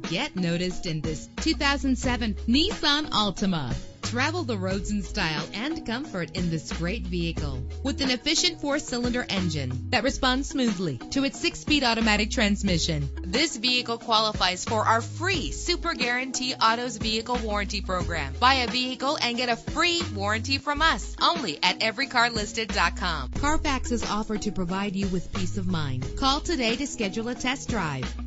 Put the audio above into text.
Get noticed in this 2007 Nissan Altima. Travel the roads in style and comfort in this great vehicle. With an efficient 4-cylinder engine that responds smoothly to its 6-speed automatic transmission. This vehicle qualifies for our free Super Guarantee Autos Vehicle Warranty Program. Buy a vehicle and get a free warranty from us, only at everycarlisted.com. Carfax is offered to provide you with peace of mind. Call today to schedule a test drive.